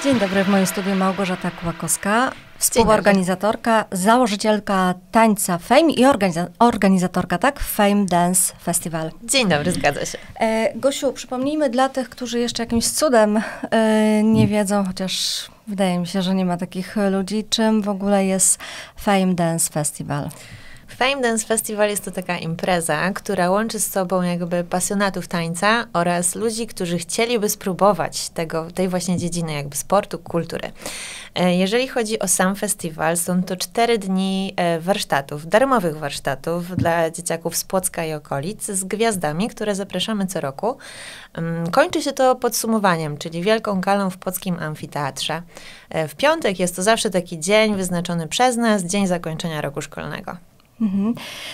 Dzień dobry, w moim studiu Małgorzata Kłakowska, współorganizatorka, założycielka tańca Fame i organizatorka, tak? Fame Dance Festival. Dzień dobry, zgadza się. Gosiu, przypomnijmy dla tych, którzy jeszcze jakimś cudem nie wiedzą, chociaż wydaje mi się, że nie ma takich ludzi, czym w ogóle jest Fame Dance Festival. Fame Dance Festival jest to taka impreza, która łączy z sobą jakby pasjonatów tańca oraz ludzi, którzy chcieliby spróbować tej właśnie dziedziny jakby sportu, kultury. Jeżeli chodzi o sam festiwal, są to 4 dni warsztatów, darmowych warsztatów dla dzieciaków z Płocka i okolic z gwiazdami, które zapraszamy co roku. Kończy się to podsumowaniem, czyli wielką galą w Płockim Amfiteatrze. W piątek jest to zawsze taki dzień wyznaczony przez nas, dzień zakończenia roku szkolnego. Mhm.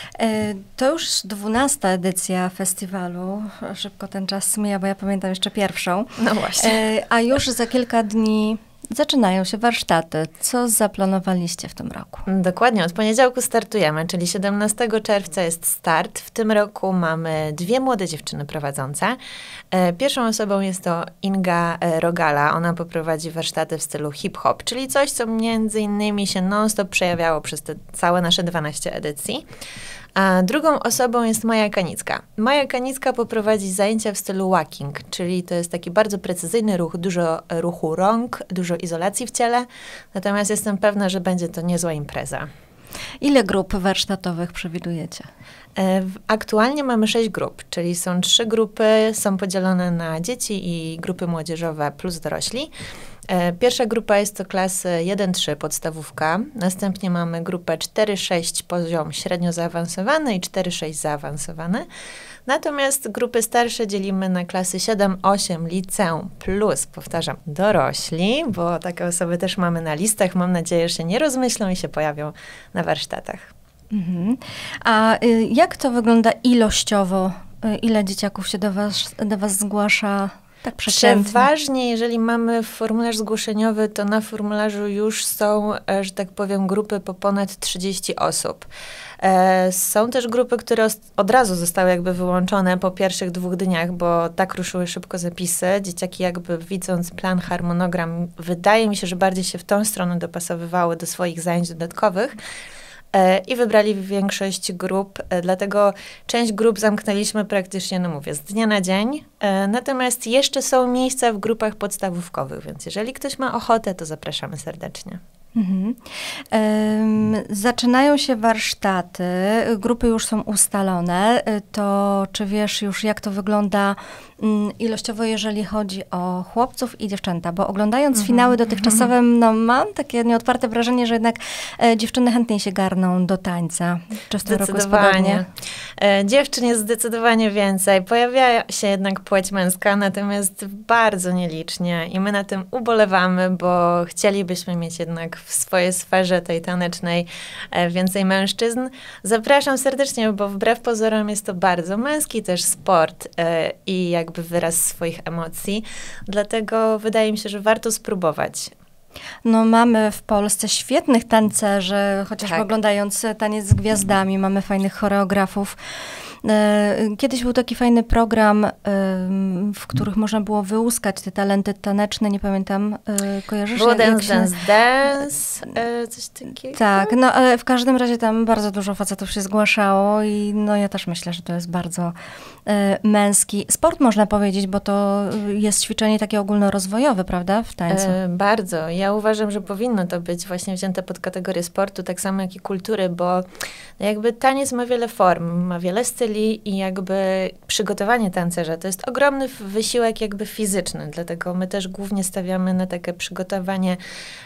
To już 12. edycja festiwalu. Szybko ten czas mija, bo ja pamiętam jeszcze pierwszą. No właśnie. A już za kilka dni zaczynają się warsztaty. Co zaplanowaliście w tym roku? Dokładnie, od poniedziałku startujemy, czyli 17 czerwca jest start. W tym roku mamy 2 młode dziewczyny prowadzące. Pierwszą osobą jest to Inga Rogala. Ona poprowadzi warsztaty w stylu hip-hop, czyli coś, co między innymi się non-stop przejawiało przez te całe nasze 12 edycji. A drugą osobą jest Maja Kanicka. Maja Kanicka poprowadzi zajęcia w stylu walking, czyli to jest taki bardzo precyzyjny ruch, dużo ruchu rąk, dużo izolacji w ciele, natomiast jestem pewna, że będzie to niezła impreza. Ile grup warsztatowych przewidujecie? Aktualnie mamy 6 grup, czyli są 3 grupy, są podzielone na dzieci i grupy młodzieżowe plus dorośli. Pierwsza grupa jest to klasy 1-3 podstawówka, następnie mamy grupę 4-6 poziom średnio zaawansowany i 4-6 zaawansowany. Natomiast grupy starsze dzielimy na klasy 7-8 liceum plus, powtarzam, dorośli, bo takie osoby też mamy na listach. Mam nadzieję, że się nie rozmyślą i się pojawią na warsztatach. Mhm. A jak to wygląda ilościowo? Ile dzieciaków się do was zgłasza? Tak przeważnie, jeżeli mamy formularz zgłoszeniowy, to na formularzu już są, że tak powiem, grupy po ponad 30 osób. Są też grupy, które od razu zostały jakby wyłączone po pierwszych 2 dniach, bo tak ruszyły szybko zapisy. Dzieciaki jakby widząc plan, harmonogram, wydaje mi się, że bardziej się w tą stronę dopasowywały do swoich zajęć dodatkowych. I wybrali większość grup, dlatego część grup zamknęliśmy praktycznie, no mówię, z dnia na dzień. Natomiast jeszcze są miejsca w grupach podstawówkowych, więc jeżeli ktoś ma ochotę, to zapraszamy serdecznie. Mhm. Zaczynają się warsztaty, grupy już są ustalone. To czy wiesz już, jak to wygląda ilościowo, jeżeli chodzi o chłopców i dziewczęta? Bo oglądając finały dotychczasowe, no mam takie nieodparte wrażenie, że jednak dziewczyny chętniej się garną do tańca. Czy w tym roku jest podobnie? Dziewczyn jest zdecydowanie więcej. Pojawia się jednak płeć męska, natomiast bardzo nielicznie. I my na tym ubolewamy, bo chcielibyśmy mieć jednak w swojej sferze tej tanecznej więcej mężczyzn. Zapraszam serdecznie, bo wbrew pozorom jest to bardzo męski też sport i jakby wyraz swoich emocji. Dlatego wydaje mi się, że warto spróbować. No mamy w Polsce świetnych tancerzy, chociażby oglądając Taniec z Gwiazdami, mamy fajnych choreografów. Kiedyś był taki fajny program, w których można było wyłuskać te talenty taneczne, nie pamiętam, kojarzysz? Było Dance, coś takiego? Tak, no ale w każdym razie tam bardzo dużo facetów się zgłaszało i no ja też myślę, że to jest bardzo męski sport, można powiedzieć, bo to jest ćwiczenie takie ogólnorozwojowe, prawda, w tańcu? Bardzo. Ja uważam, że powinno to być właśnie wzięte pod kategorię sportu, tak samo jak i kultury, bo jakby taniec ma wiele form, ma wiele styli i jakby przygotowanie tancerza to jest ogromny wysiłek jakby fizyczny, dlatego my też głównie stawiamy na takie przygotowanie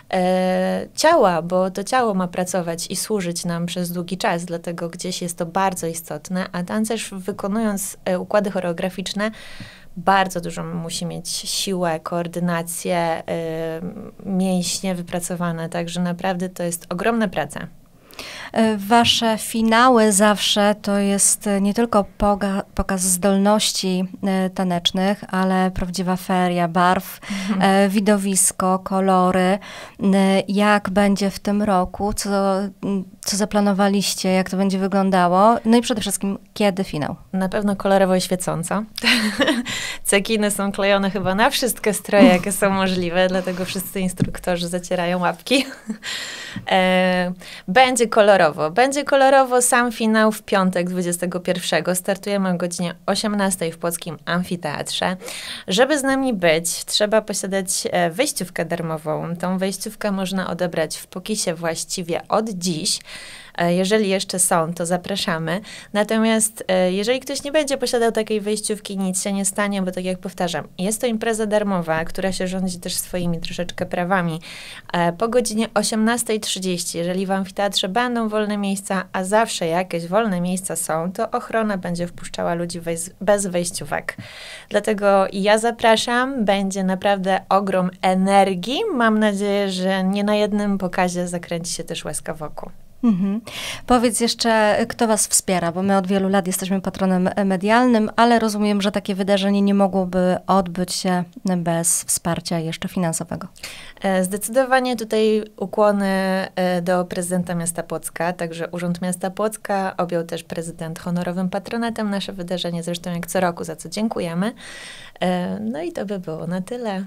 ciała, bo to ciało ma pracować i służyć nam przez długi czas, dlatego gdzieś jest to bardzo istotne, a tancerz wykonując układy choreograficzne bardzo dużo musi mieć siłę, koordynację, mięśnie wypracowane, także naprawdę to jest ogromna praca. Wasze finały zawsze to jest nie tylko pokaz zdolności tanecznych, ale prawdziwa feria barw, widowisko, kolory. Jak będzie w tym roku? Co zaplanowaliście? Jak to będzie wyglądało? No i przede wszystkim, kiedy finał? Na pewno kolorowo i świecąco. Cekiny są klejone chyba na wszystkie stroje, jakie są możliwe, dlatego wszyscy instruktorzy zacierają łapki. Będzie kolorowo. Będzie kolorowo. Sam finał w piątek 21. Startujemy o godzinie 18 w Płockim Amfiteatrze. Żeby z nami być, trzeba posiadać wejściówkę darmową. Tą wejściówkę można odebrać w Pokisie właściwie od dziś. Jeżeli jeszcze są, to zapraszamy. Natomiast jeżeli ktoś nie będzie posiadał takiej wejściówki, nic się nie stanie, bo tak jak powtarzam, jest to impreza darmowa, która się rządzi też swoimi troszeczkę prawami. Po godzinie 18:30, jeżeli w amfiteatrze będą wolne miejsca, a zawsze jakieś wolne miejsca są, to ochrona będzie wpuszczała ludzi bez wejściówek. Dlatego ja zapraszam, będzie naprawdę ogrom energii. Mam nadzieję, że nie na jednym pokazie zakręci się też łezka wokół. Powiedz jeszcze, kto was wspiera, bo my od wielu lat jesteśmy patronem medialnym, ale rozumiem, że takie wydarzenie nie mogłoby odbyć się bez wsparcia jeszcze finansowego. Zdecydowanie tutaj ukłony do prezydenta miasta Płocka, także Urząd Miasta Płocka objął też prezydent honorowym patronatem nasze wydarzenie, zresztą jak co roku, za co dziękujemy. No i to by było na tyle.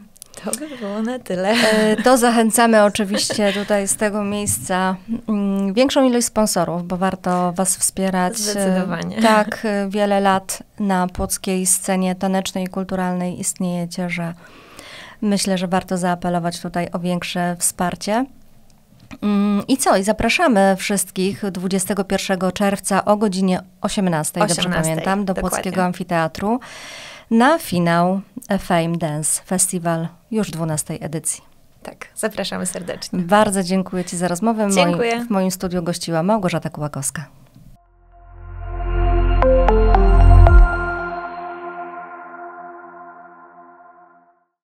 To zachęcamy oczywiście tutaj z tego miejsca większą ilość sponsorów, bo warto was wspierać. Zdecydowanie. Tak wiele lat na płockiej scenie tanecznej i kulturalnej istniejecie, że myślę, że warto zaapelować tutaj o większe wsparcie. I co? I zapraszamy wszystkich 21 czerwca o godzinie 18, dobrze pamiętam, do dokładnie. Płockiego Amfiteatru na finał Fame Dance Festival już 12 edycji. Tak, zapraszamy serdecznie. Bardzo dziękuję ci za rozmowę. Dziękuję. W moim studiu gościła Małgorzata Kułakowska.